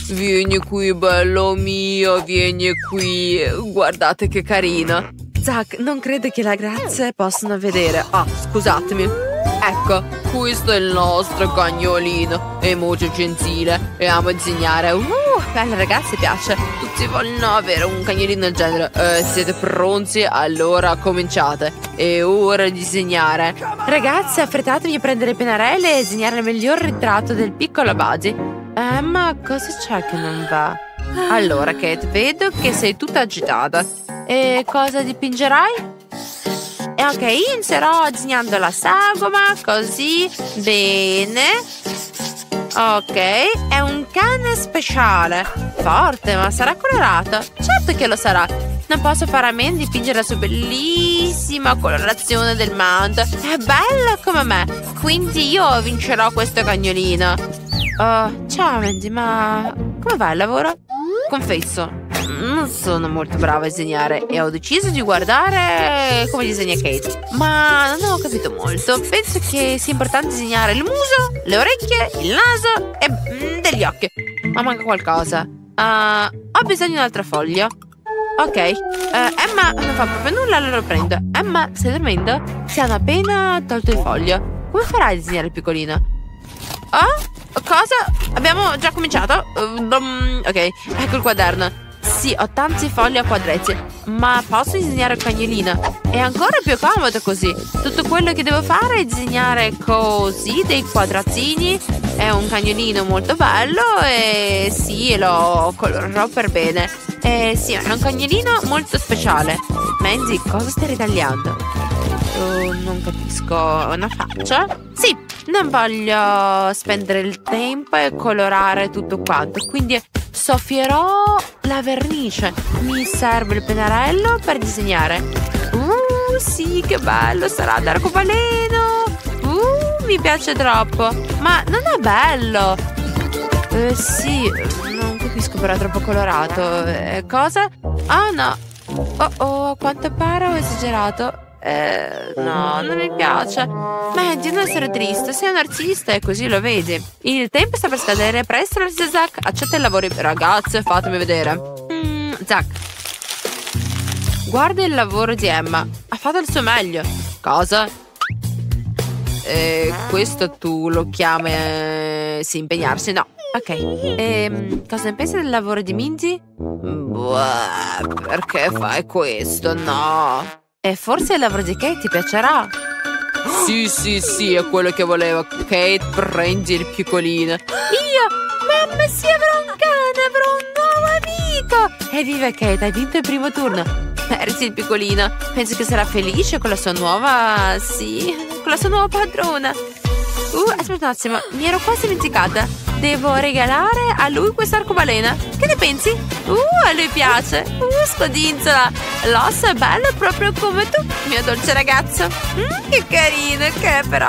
Vieni qui, bello mio, vieni qui. Guardate che carino. Zack, non crede che le ragazze possano vedere. Ah, scusatemi. Ecco, questo è il nostro cagnolino. È molto gentile e ama disegnare. Alle ragazze piace. Tutti vogliono avere un cagnolino del genere. Siete pronti? Allora cominciate. È ora di disegnare. Ragazze, affrettatevi a prendere i pennarelli e disegnare il miglior ritratto del piccolo Buddy. Ma cosa c'è che non va? Allora, Kate, vedo che sei tutta agitata. E cosa dipingerai? Ok, inizierò disegnando la sagoma, così, bene. Ok, è un cane speciale. Forte, ma sarà colorato? Certo che lo sarà. Non posso fare a meno di dipingere la sua bellissima colorazione del manto. È bello come me, quindi io vincerò questo cagnolino. Ciao Mandy, ma come va il lavoro? Confesso, non sono molto brava a disegnare e ho deciso di guardare come disegna Kate. Ma non ho capito molto. Penso che sia importante disegnare il muso, le orecchie, il naso e degli occhi. Ma manca qualcosa. Ho bisogno di un'altra foglia. Ok, Emma non fa proprio nulla, allora lo prendo. Emma, stai dormendo? Ti hanno appena tolto il foglio. Come farai a disegnare il piccolino? Cosa? Abbiamo già cominciato? Ok, ecco il quaderno. Sì, ho tanti fogli a quadretti, ma posso disegnare il cagnolino? È ancora più comodo così. Tutto quello che devo fare è disegnare così dei quadratini. È un cagnolino molto bello e sì, lo colorerò per bene. Sì, è un cagnolino molto speciale. Mandy, cosa stai ritagliando? Non capisco. Una faccia? Sì, non voglio spendere il tempo e colorare tutto quanto, quindi soffierò la vernice. Mi serve il pennarello per disegnare. Sì, che bello sarà l'arcobaleno. Mi piace troppo. Ma non è bello. Sì, non capisco, però è troppo colorato. Cosa? Ah, no. A quanto pare ho esagerato. No, non mi piace. Mandy, non essere triste, sei un artista e così lo vedi. Il tempo sta per scadere. Presto, Zack, accetta il lavoro. Ragazze, fatemi vedere. Zack, guarda il lavoro di Emma. Ha fatto il suo meglio. Cosa? Questo tu lo chiami sì, impegnarsi? No. Ok. Cosa ne pensi del lavoro di Mindy? Perché fai questo? No. E forse il lavoro di Kate ti piacerà. Sì, è quello che volevo. Kate, prendi il piccolino. Io? Mamma, sì, avrò un cane, avrò un nuovo amico. Evviva Kate, hai vinto il primo turno. Persi il piccolino. Penso che sarà felice con la sua nuova... Sì, con la sua nuova padrona. Aspetta un attimo, mi ero quasi dimenticata. Devo regalare a lui questa arcobalena. Che ne pensi? A lui piace. Scodinzola. L'osso è bello proprio come tu, mio dolce ragazzo. Che carino che è però.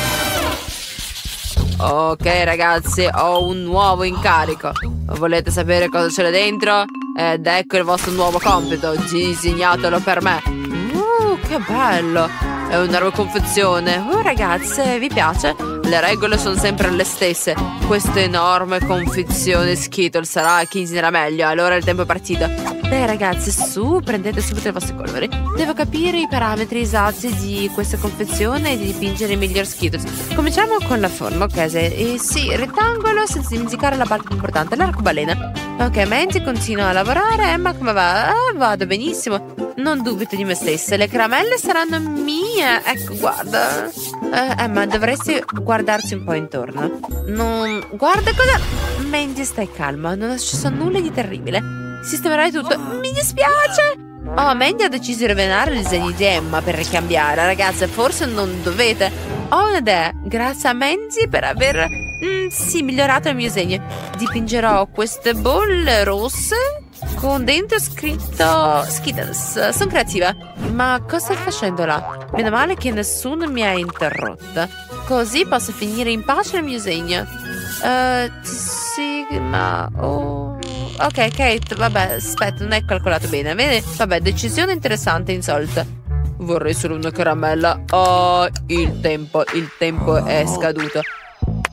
Ok ragazzi, ho un nuovo incarico. Volete sapere cosa c'è dentro? Ed ecco il vostro nuovo compito. Disegnatelo per me. Che bello. È una nuova confezione. Ragazze, vi piace? Le regole sono sempre le stesse. Questa enorme confezione Skittles sarà a chi disegnerà meglio. Allora il tempo è partito. Dai ragazzi, su, prendete subito i vostri colori. Devo capire i parametri esatti di questa confezione e di dipingere il miglior Skittles. Cominciamo con la forma, ok? Sì, rettangolo, senza dimenticare la parte più importante, l'arcobaleno. Ok, Mandy continua a lavorare. Emma, come va? Vado benissimo. Non dubito di me stessa. Le caramelle saranno mie. Ecco, guarda. Emma, dovresti guardarsi un po' intorno. Non... Guarda cosa... Mandy, stai calma. Non è successo nulla di terribile. Sistemerai tutto. Mi dispiace. Mandy ha deciso di rovinare i disegni di Emma per ricambiare. Ragazze, forse non dovete. Ho un'idea. Grazie a Mandy per aver... sì, migliorato il mio disegno. Dipingerò queste bolle rosse con dentro scritto Skittles. Sono creativa. Ma cosa stai facendo là? Meno male che nessuno mi ha interrotta. Così posso finire in pace il mio disegno. Sì, ma... Ok, Kate, vabbè, aspetta, non è calcolato bene. Vedi? Vabbè, decisione interessante, insolita. Vorrei solo una caramella. Il tempo è scaduto.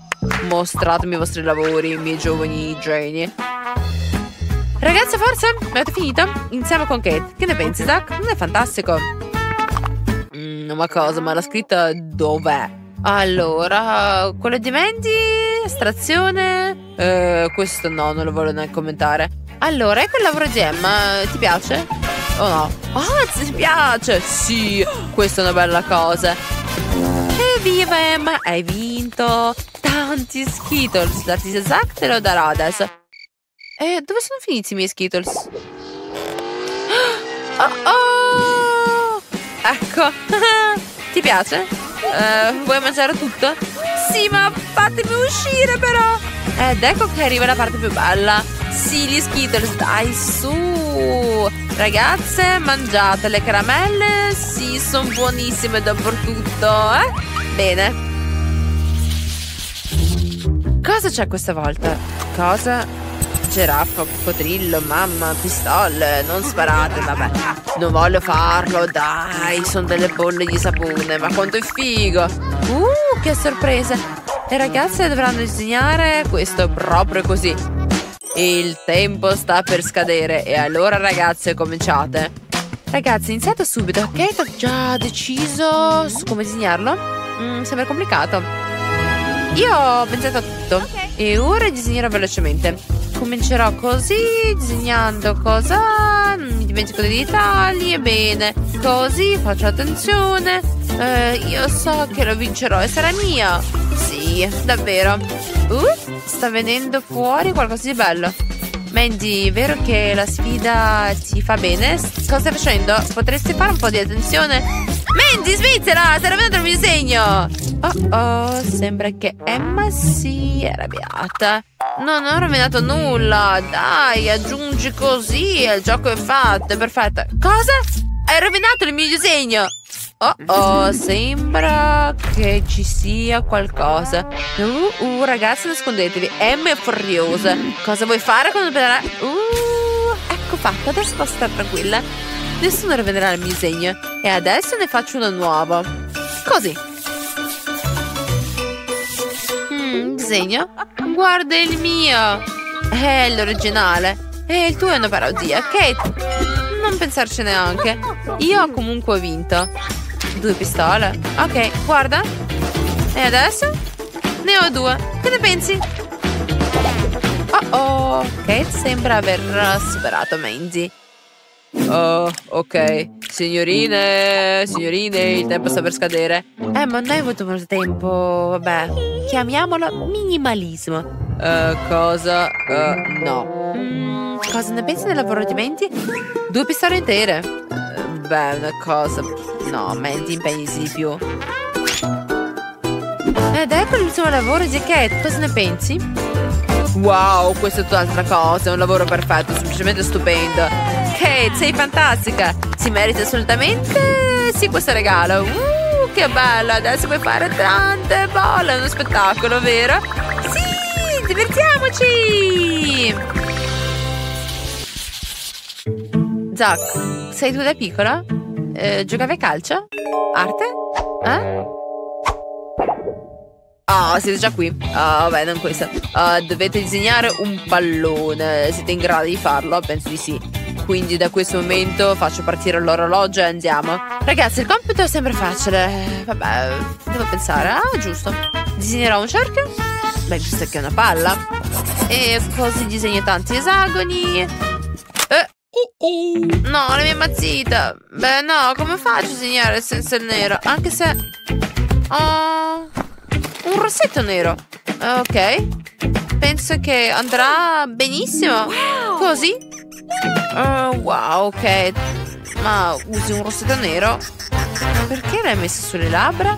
Mostratemi i vostri lavori, i miei giovani geni. Ragazze, forza? Avete finito? Iniziamo con Kate. Che ne pensi, Zach? Non è fantastico? Ma cosa? Ma la scritta dov'è? Allora, quello di Mandy, estrazione. Questo no, non lo voglio neanche commentare. Allora, ecco il lavoro di Emma. Ti piace? O no? Ah, ti piace? Sì, questa è una bella cosa. Evviva Emma, hai vinto tanti Skittles. L'artista Zach te lo darò adesso. Dove sono finiti i miei Skittles? Oh! Ecco. Ti piace? Vuoi mangiare tutto? Sì, ma fatemi uscire però. Ed ecco che arriva la parte più bella. Sì, gli Skittles, dai su. Ragazze, mangiate le caramelle. Sì, sono buonissime dappertutto, Bene. Cosa c'è questa volta? Cosa? Giraffa, coccodrillo, mamma, pistole, non sparate, vabbè. Non voglio farlo, dai, sono delle bolle di sapone, ma quanto è figo. Che sorpresa. Le ragazze dovranno disegnare questo proprio così. Il tempo sta per scadere e allora ragazze cominciate. Ragazzi, iniziate subito. Kate ha già deciso su come disegnarlo? Sembra complicato. Io ho pensato a tutto e ora disegnerò velocemente. Comincerò così, disegnando cosa. Non mi dimentico dei dettagli. E bene, così faccio attenzione. Io so che lo vincerò e sarà mia. Sì, davvero. Sta venendo fuori qualcosa di bello. Mandy, vero che la sfida ti fa bene? Cosa stai facendo? Potresti fare un po' di attenzione? Mandy, svizzera, stai rovinando il mio disegno. Oh, sembra che Emma sia arrabbiata. No, non ho rovinato nulla. Dai, aggiungi così e il gioco è fatto, è perfetto. Cosa? Hai rovinato il mio disegno. Sembra che ci sia qualcosa. Ragazzi, nascondetevi. Emma è furiosa. Cosa vuoi fare quando vedrai? Ecco fatto, adesso posso stare tranquilla. Nessuno rovinerà il mio disegno. E adesso ne faccio uno nuovo. Così. Disegno? Guarda il mio. È l'originale. E il tuo è una parodia. Kate, non pensarci neanche. Io ho comunque vinto. 2 pistole. Ok, guarda. E adesso? Ne ho 2. Che ne pensi? Kate sembra aver superato Mandy. Ok. Signorine, il tempo sta per scadere. Ma non hai avuto molto tempo. Vabbè, chiamiamolo minimalismo. Cosa? No. Cosa ne pensi del lavoro di Mandy? 2 pistole intere. Beh, una cosa. No, Mandy, impegnisi di più. Ed ecco l'ultimo lavoro di Kate. Cosa ne pensi? Wow, questa è tutt'altra cosa. È un lavoro perfetto, semplicemente stupendo. Kate, sei fantastica. Si merita assolutamente sì questo regalo. Che bello. Adesso puoi fare tante bolle. È uno spettacolo, vero? Sì, divertiamoci. Zach, sei tu da piccola? Giocavi a calcio? Arte? Siete già qui. Vabbè, non questo. Dovete disegnare un pallone. Siete in grado di farlo? Penso di sì. Quindi da questo momento faccio partire l'orologio e andiamo. Ragazzi, il compito sembra facile. Vabbè, devo pensare. Giusto. Disegnerò un cerchio. Beh, visto che è una palla. E così disegno tanti esagoni. No, la mia mazzita. Beh, no, come faccio a disegnare senza il nero? Anche se un rossetto nero. Ok. Penso che andrà benissimo. Così. Wow, ok. Ma usi un rossetto nero? Perché l'hai messo sulle labbra?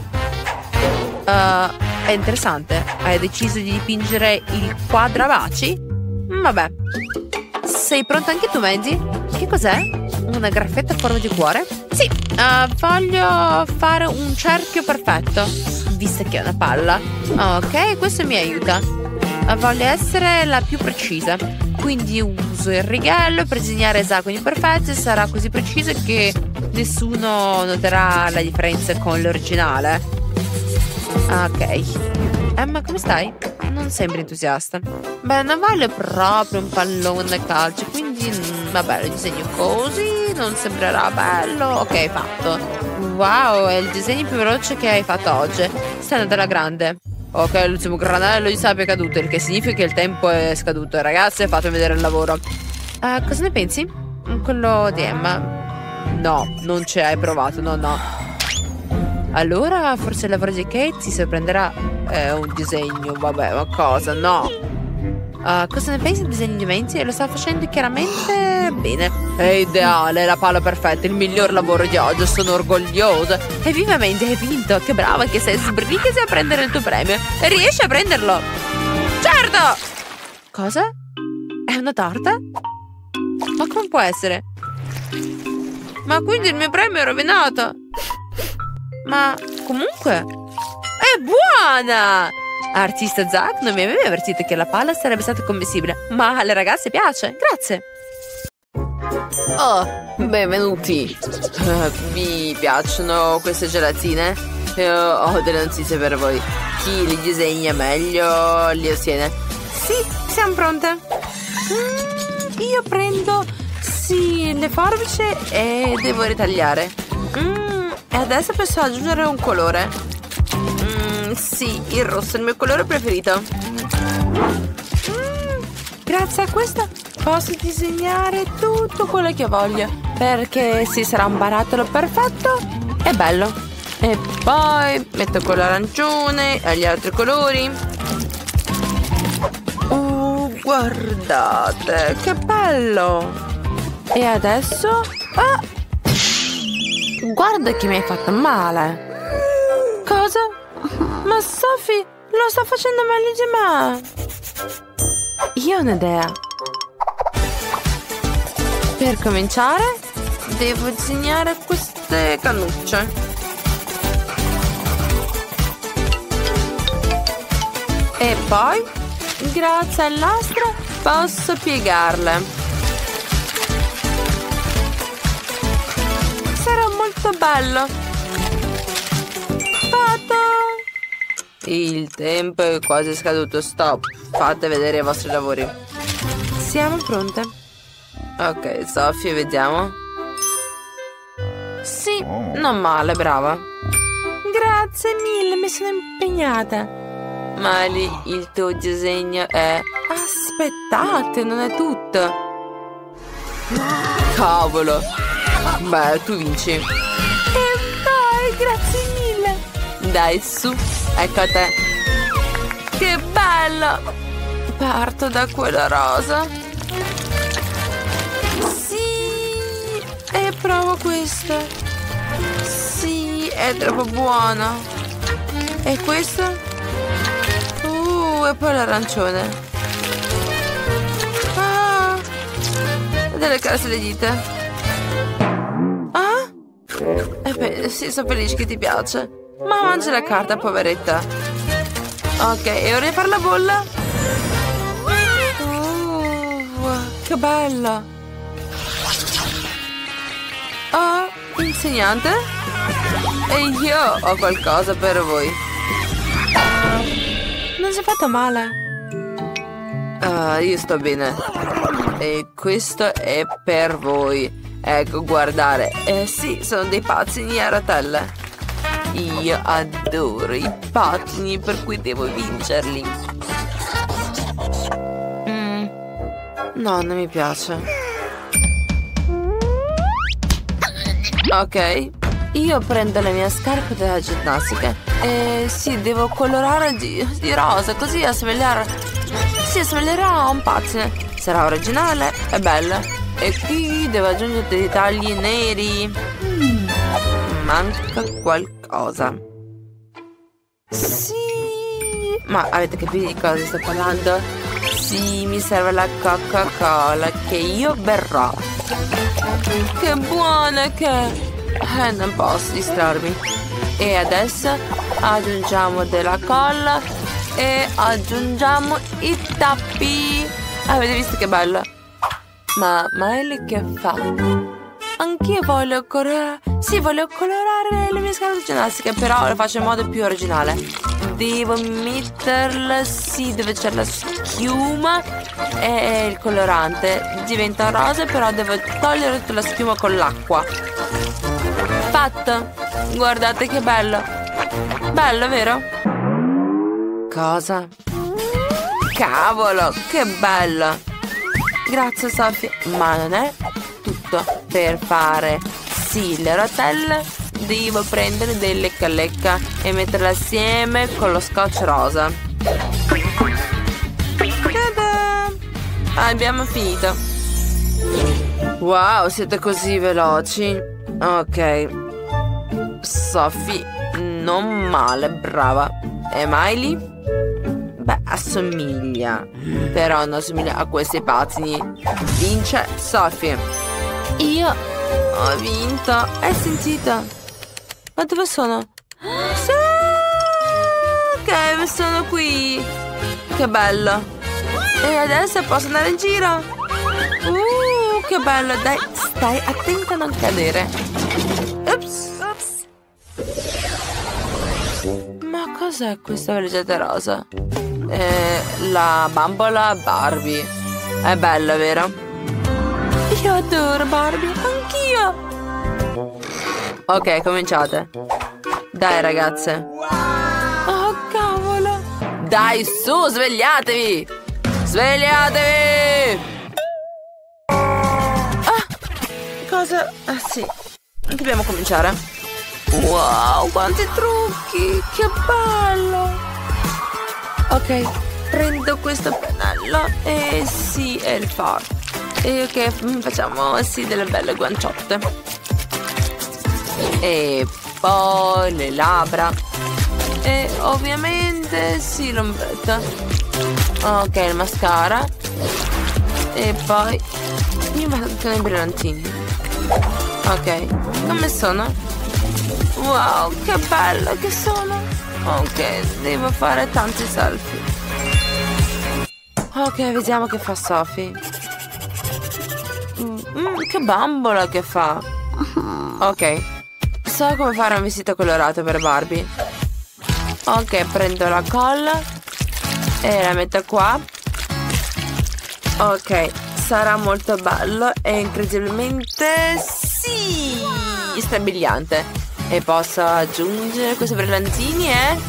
È interessante. Hai deciso di dipingere il quadro a baci? Vabbè. Sei pronta anche tu, Mandy? Che cos'è? Una graffetta a forma di cuore? Sì, voglio fare un cerchio perfetto, visto che è una palla. Ok, questo mi aiuta. Voglio essere la più precisa. Quindi uso il righello per disegnare esagoni perfetti. Sarà così preciso che nessuno noterà la differenza con l'originale. Ok. Emma, come stai? Non non sembri entusiasta. Beh, non vale proprio un pallone da calcio, quindi vabbè, lo disegno così, non sembrerà bello. Ok, fatto. Wow, è il disegno più veloce che hai fatto oggi. Stai andando alla grande. Ok, l'ultimo granello di sabbia è caduto, il che significa che il tempo è scaduto. Ragazze, fatemi vedere il lavoro. Cosa ne pensi? Quello di Emma. No, non ci hai provato, no. Allora, forse il lavoro di Kate ti sorprenderà. È un disegno, vabbè, ma cosa? No. Cosa ne pensi del disegno di Mandy? Lo sta facendo chiaramente bene. È ideale, la palla perfetta, il miglior lavoro di oggi, sono orgogliosa. Evviva Mandy, hai vinto, che brava che sei, sbrigati a prendere il tuo premio. E riesci a prenderlo? Certo! Cosa? È una torta? Ma come può essere? Ma quindi il mio premio è rovinato? Ma comunque è buona! Artista Zack non mi aveva avvertito che la palla sarebbe stata commestibile, ma alle ragazze piace. Grazie. Oh, benvenuti. Vi piacciono queste gelatine? Ho delle notizie per voi. Chi li disegna meglio li ottiene. Sì, siamo pronte. Io prendo, sì, le forbici e devo ritagliare. E adesso posso aggiungere un colore. Sì, il rosso è il mio colore preferito. Grazie a questo posso disegnare tutto quello che voglio, perché sì, sarà un barattolo perfetto e bello. E poi metto quello arancione e gli altri colori. Guardate, che bello! E adesso... guarda che mi hai fatto male. Cosa? Ma Sophie, lo sta facendo meglio di me. Io ho un'idea. Per cominciare, devo disegnare queste cannucce. E poi, grazie al nastro, posso piegarle. Sarà molto bello. Fatto! Il tempo è quasi scaduto. Stop. Fate vedere i vostri lavori. Siamo pronte. Ok, Sophie, vediamo. Sì, non male, brava. Grazie mille, mi sono impegnata. Mali, il tuo disegno è... Aspettate, non è tutto. Cavolo. Beh, tu vinci. E dai, grazie mille. Dai, su, ecco a te. Che bello. Parto da quella rosa. Sì. E provo questa. Sì, è troppo buona. E questo? E poi l'arancione. Delle case le dita. Beh, sì, sono felice che ti piace. Ma mangia la carta, poveretta. Ok, e ora fare la bolla. Che bella. Insegnante? E io ho qualcosa per voi. Non si è fatto male. Io sto bene. E questo è per voi. Ecco, guardare. Sì, sono dei pattini a rotelle. Io adoro i pattini, per cui devo vincerli. No, non mi piace. Ok. Io prendo le mie scarpe della ginnastica. Sì, devo colorare di rosa, così assomiglierà a un pattine. Sarà originale e bella. E qui devo aggiungere dei tagli neri. Manca qualcosa. Sì. Ma avete capito di cosa sto parlando? Sì, mi serve la Coca-Cola che io berrò. Che buona che è. Non posso distrarmi. E adesso aggiungiamo della colla e aggiungiamo i tappi. Avete visto che bella? Ma Miley che fa? Anch'io voglio colorare. Sì, voglio colorare le mie scarpe di ginnastica, però lo faccio in modo più originale. Devo metterla, sì, dove c'è la schiuma e il colorante. Diventa rosa, però devo togliere tutta la schiuma con l'acqua. Fatto! Guardate che bello! Bello, vero? Cosa? Cavolo, che bello! Grazie, Sofia. Ma non è tutto. Per fare sì le rotelle devo prendere del lecca lecca e metterle assieme con lo scotch rosa. Ta-da! Abbiamo finito. Wow, siete così veloci. Ok. Sophie, non male, brava. E Miley? Beh, assomiglia. Però non assomiglia a questi pattini. Vince Sophie. Io ho vinto. Hai sentito? Ma dove sono? Sì! Ok, sono qui. Che bello. E adesso posso andare in giro. Che bello. Dai, stai attenta a non cadere. Ups. Ma cos'è questa valigetta rosa? La bambola Barbie. È bella, vero? Io adoro Barbie, anch'io. Ok, cominciate. Dai, ragazze. Oh, cavolo. Dai, su, svegliatevi. Svegliatevi. Cosa? Ah, sì. Dobbiamo cominciare. Wow, quanti trucchi. Che bello. Ok, prendo questo pennello e sì, è il faro. E ok, facciamo sì delle belle guanciotte. E poi le labbra. E ovviamente sì, l'ombretto. Ok, il mascara. E poi mi metto i brillantini. Ok, come sono? Wow, che bello che sono. Ok, devo fare tanti selfie. Ok, vediamo che fa Sophie. Che bambola che fa. Ok, so come fare un vestito colorato per Barbie. Ok, prendo la colla e la metto qua. Ok, sarà molto bello e incredibilmente sì, strabiliante. E posso aggiungere questi brillantini e...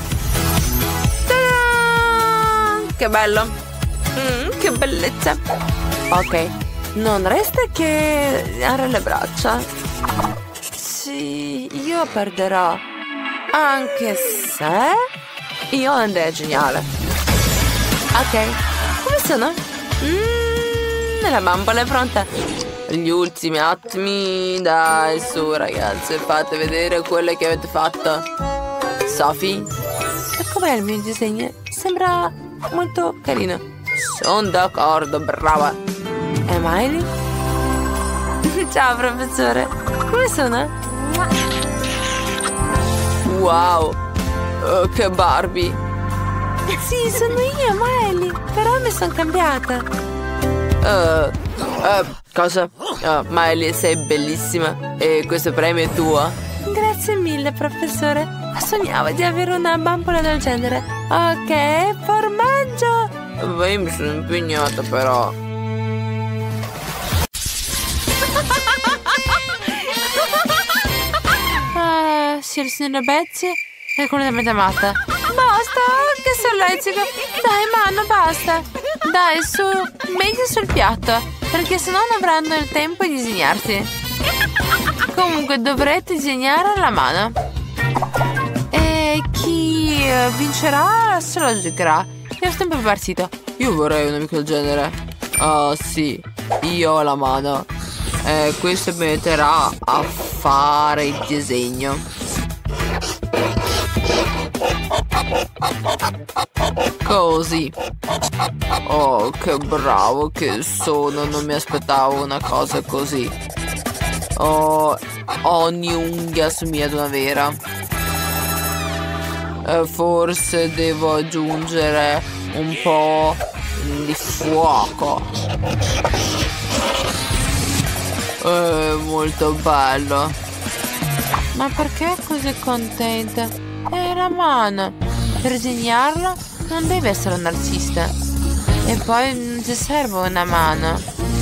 Ta-da! Che bello! Che bellezza! Ok, non resta che dare le braccia. Sì, io perderò. Anche se... io andrei geniale. Ok, come sono? La bambola è pronta. Gli ultimi attimi. Dai, su, ragazze, fate vedere quello che avete fatto. Sophie? E com'è il mio disegno? Sembra molto carino. Sono d'accordo, brava. E Miley? Ciao, professore. Come sono? Wow, che Barbie. Sì, sono io, Miley. Però mi sono cambiata. Cosa? Miley, sei bellissima. E questo premio è tuo? Grazie mille, professore. Sognavo di avere una bambola del genere. Ok, formaggio. Io mi sono impegnata, però. Sì, il signor Betsy è completamente matta. Basta, che solletico. Dai, Mano, basta. Dai, su, metti sul piatto, perché sennò non avranno il tempo di disegnarti. Comunque dovrete disegnare la mano. E chi vincerà se lo giocherà. Io sto sempre partito. Io vorrei un amico del genere. Oh sì, io ho la mano. Questo mi aiuterà a fare il disegno. Così. Oh, che bravo che sono. Non mi aspettavo una cosa così. Oh, ogni unghia assomiglia ad una vera. Forse devo aggiungere un po' di fuoco. Molto bello. Ma perché è così contenta? È la mano. Per disegnarlo non deve essere un artista. E poi non ti serve una mano.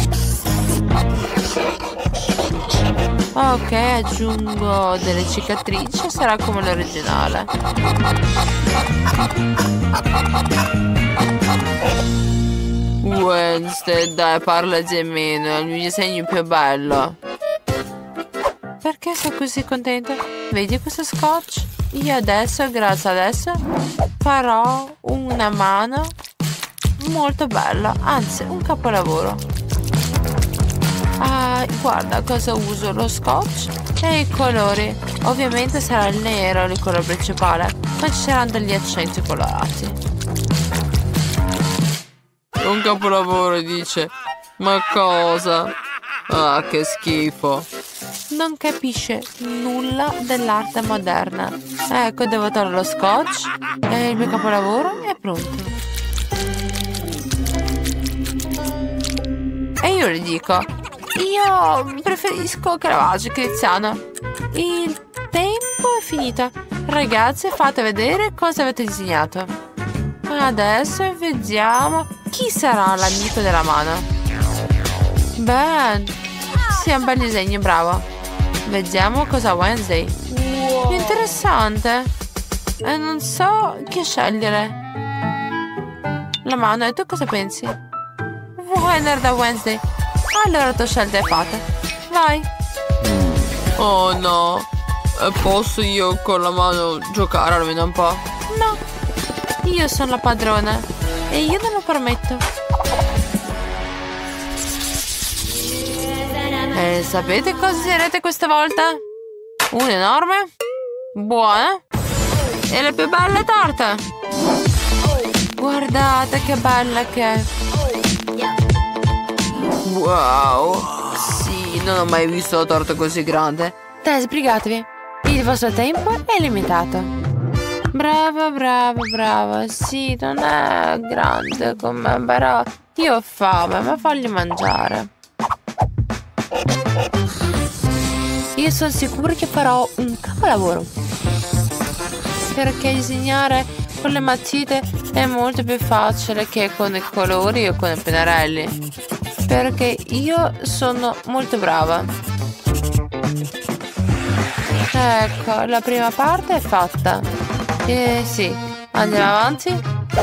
Ok, aggiungo delle cicatrici e sarà come l'originale. Wednesday, dai, parla di meno, è il mio disegno più bello. Perché sei così contenta? Vedi questo scotch? Io adesso, grazie adesso, farò una mano molto bella, anzi un capolavoro. Ah, guarda cosa uso, lo scotch e i colori. Ovviamente sarà il nero il colore principale, ma ci saranno degli accenti colorati. Un capolavoro, dice. Ma cosa? Ah, che schifo. Non capisce nulla dell'arte moderna. Ecco, devo togliere lo scotch e il mio capolavoro è pronto. E io gli dico, io preferisco Caravaggio che Tiziano. Il tempo è finito. Ragazzi, fate vedere cosa avete disegnato. Adesso vediamo chi sarà l'amico della mano. Beh, sì, è un bel disegno, bravo. Vediamo cosa ha Wednesday. Wow. Interessante. E non so chi scegliere. La mano, e tu cosa pensi? Vuoi andare da Wednesday? Allora tua scelta è fatta. Vai. Oh no. Posso io con la mano giocare almeno un po'? No. Io sono la padrona e io non lo permetto. E sapete cosa direte questa volta? Un'enorme, buona e la più bella torta. Guardate che bella che è. Wow. Sì, non ho mai visto una torta così grande. Dai, sbrigatevi. Il vostro tempo è limitato. Brava, brava, brava. Sì, non è grande come, però io ho fame, ma voglio mangiare. Io sono sicura che farò un capolavoro. Perché disegnare con le matite è molto più facile che con i colori o con i pennarelli. Perché io sono molto brava. Ecco, la prima parte è fatta. Sì, andiamo avanti.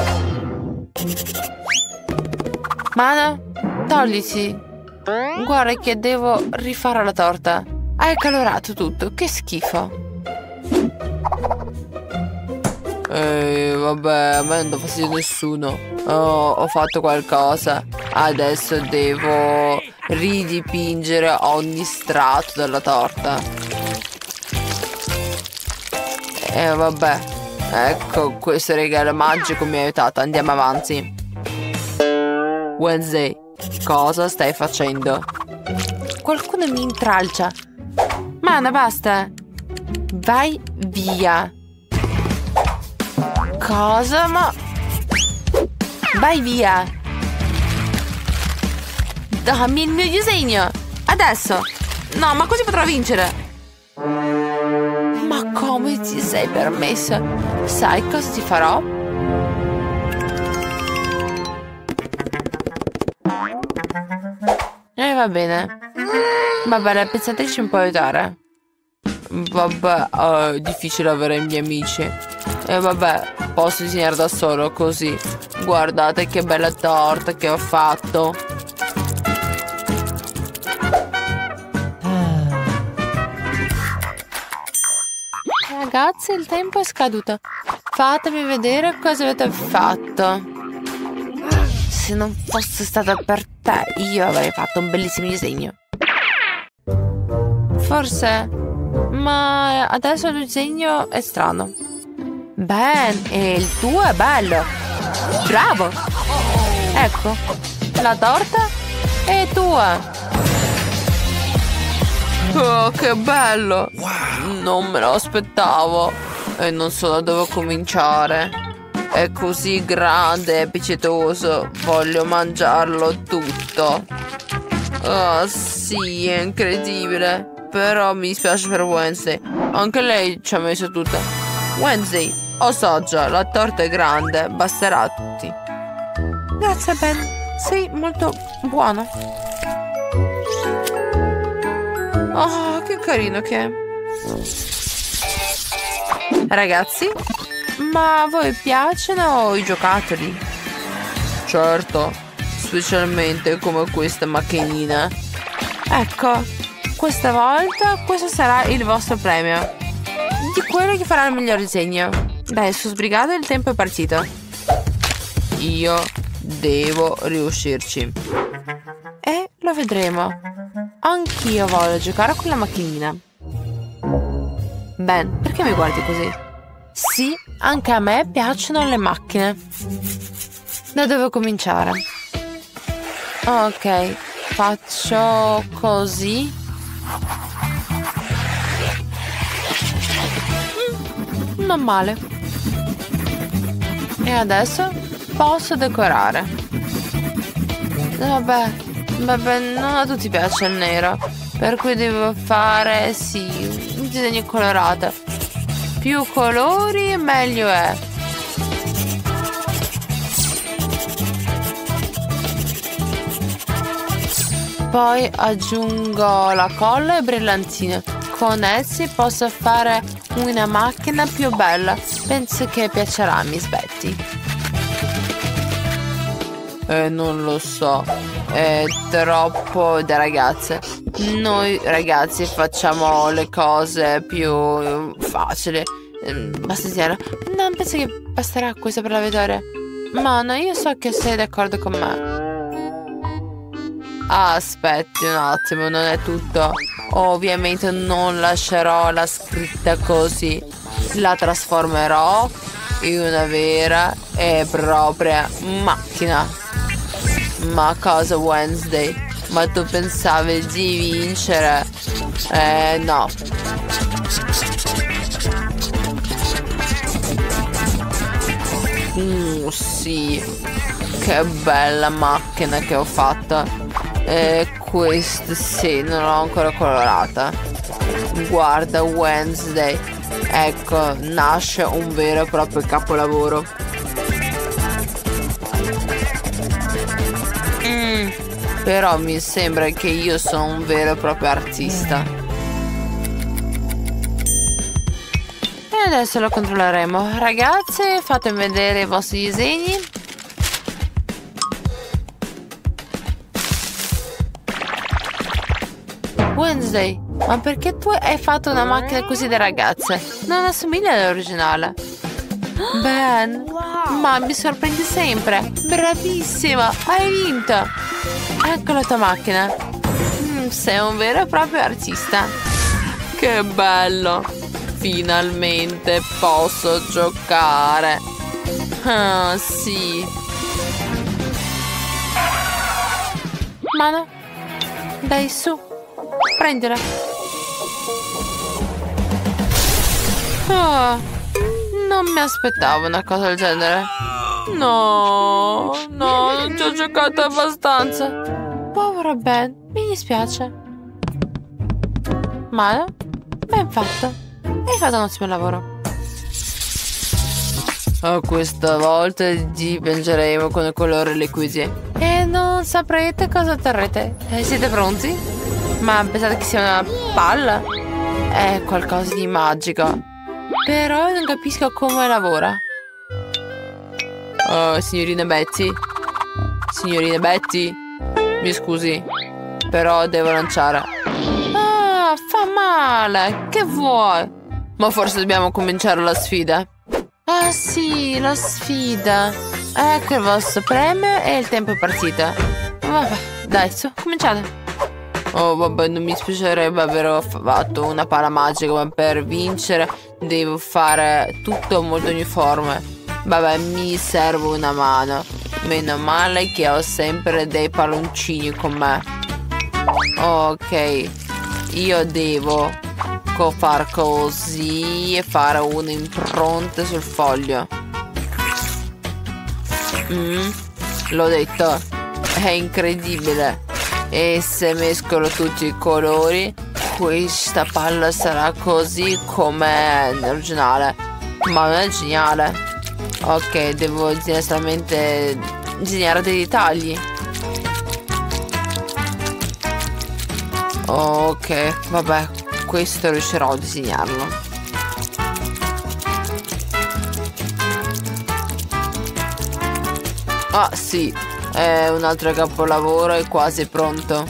Mano, togliti. Guarda che devo rifare la torta. Hai colorato tutto, che schifo. Vabbè, a me non dà fastidio nessuno. Ho fatto qualcosa. Adesso devo ridipingere ogni strato della torta. Vabbè. Ecco, questo regalo magico mi ha aiutato. Andiamo avanti. Wednesday, cosa stai facendo? Qualcuno mi intralcia. Mana, basta. Vai via. Cosa? Ma... vai via. Dammi il mio disegno. Adesso. No, ma così potrò vincere. Ma come ti sei permessa? Sai cosa ti farò? Va bene. Vabbè, la pensatrice mi può aiutare. Vabbè, è difficile avere i miei amici. E vabbè, posso disegnare da solo così. Guardate che bella torta che ho fatto. Ragazzi, il tempo è scaduto. Fatemi vedere cosa avete fatto. Se non fosse stato per te, io avrei fatto un bellissimo disegno. Forse. Ma adesso il disegno è strano. Ben, e il tuo è bello. Bravo. Ecco, la torta è tua. Oh, che bello. Non me lo aspettavo. E non so da dove cominciare. È così grande e appetitoso. Voglio mangiarlo tutto. Oh, sì, è incredibile. Però mi dispiace per Wednesday. Anche lei ci ha messo tutta. Wednesday, assaggia, la torta è grande, basterà a tutti. Grazie, Ben. Sei molto buono. Oh, che carino che è. Ragazzi, ma a voi piacciono i giocattoli? Certo, specialmente come questa macchinina. Ecco, questa volta questo sarà il vostro premio. Di quello che farà il miglior disegno. Dai, su sbrigate, il tempo è partito. Io devo riuscirci. E lo vedremo. Anch'io voglio giocare con la macchinina. Ben, perché mi guardi così? Sì, anche a me piacciono le macchine. Da dove cominciare? Ok, faccio così. Non male. E adesso posso decorare. Vabbè, non a tutti piace il nero, per cui devo fare, sì, un disegno colorato. Più colori meglio è. Poi aggiungo la colla e brillantine. Con essi posso fare una macchina più bella. Penso che piacerà a Miss Betty. Non lo so. È troppo da ragazze. Noi ragazzi facciamo le cose più facili. Basta dire. Non penso che basterà questo per la vittoria. Ma no, io so che sei d'accordo con me. Aspetti un attimo, non è tutto. Ovviamente non lascerò la scritta così. La trasformerò in una vera e propria macchina. Ma cosa, Wednesday? Ma tu pensavi di vincere? No. Sì. Che bella macchina che ho fatto. Questa sì, non l'ho ancora colorata. Guarda, Wednesday. Ecco, nasce un vero e proprio capolavoro. Però mi sembra che io sono un vero e proprio artista. E adesso lo controlleremo. Ragazze, fatemi vedere i vostri disegni. Wednesday, ma perché tu hai fatto una macchina così da ragazze? Non assomiglia all'originale. Ben, ma mi sorprendi sempre. Bravissima, hai vinto. Ecco la tua macchina. Sei un vero e proprio artista. Che bello. Finalmente posso giocare. Ah, sì. Mano, dai su. Prendila. Oh, non mi aspettavo una cosa del genere. No, non ci ho giocato abbastanza. Povero Ben, mi dispiace. Ma ben fatto. Hai fatto un ottimo lavoro. Questa volta dipingeremo con il colore liquidi. E non saprete cosa terrete. Siete pronti? Ma pensate che sia una palla? È qualcosa di magico. Però non capisco come lavora. Oh, signorina Betty. Signorina Betty. Mi scusi, però devo lanciare. Ah, fa male. Che vuoi? Ma forse dobbiamo cominciare la sfida. Ah sì, la sfida. Ecco il vostro premio e il tempo è partito. Vabbè, dai, su, cominciate. Oh, vabbè, non mi spiacerebbe aver fatto una palla magica, ma per vincere devo fare tutto molto uniforme. Vabbè, mi serve una mano. Meno male che ho sempre dei palloncini con me. Ok, io devo far così e fare un'impronta sul foglio. L'ho detto, è incredibile. E se mescolo tutti i colori, questa palla sarà così come l'originale. Ma non è geniale. Ok, devo disegnare solamente dei dettagli. Ok, vabbè, questo riuscirò a disegnarlo. Ah sì, è un altro capolavoro, è quasi pronto.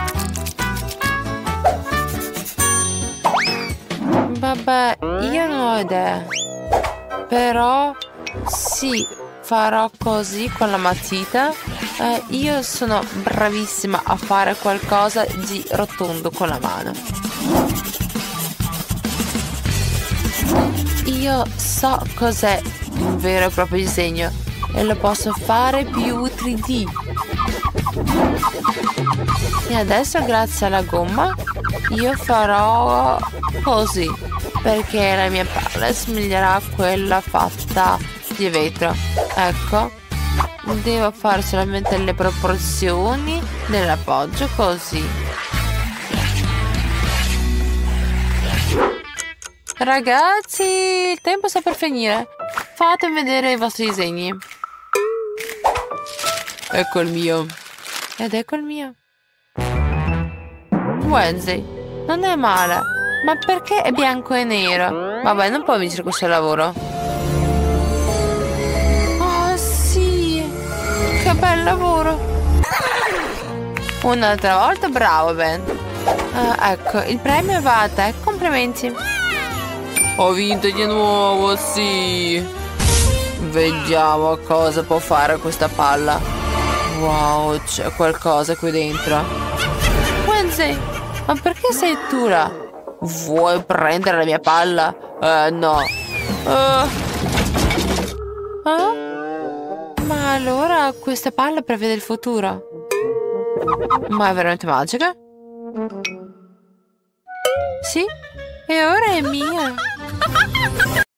Vabbè, io non ho idea. Però sì, farò così con la matita. Io sono bravissima a fare qualcosa di rotondo con la mano. Io so cos'è un vero e proprio disegno e lo posso fare più 3D. E adesso, grazie alla gomma, io farò così, perché la mia palla somiglierà a quella fatta di vetro. Ecco, devo fare solamente le proporzioni dell'appoggio così. Ragazzi, il tempo sta per finire. Fatemi vedere i vostri disegni. Ecco il mio. Ed ecco il mio. Wednesday, non è male. Ma perché è bianco e nero? Vabbè, non può vincere questo lavoro. Oh sì, che bel lavoro. Un'altra volta, bravo Ben. Ecco, il premio va a te. Complimenti. Ho vinto di nuovo, sì. Vediamo cosa può fare questa palla. Wow, c'è qualcosa qui dentro. Wednesday, ma perché sei tu là? Vuoi prendere la mia palla? No. Ma allora questa palla prevede il futuro? Ma è veramente magica? Sì, e ora è mia.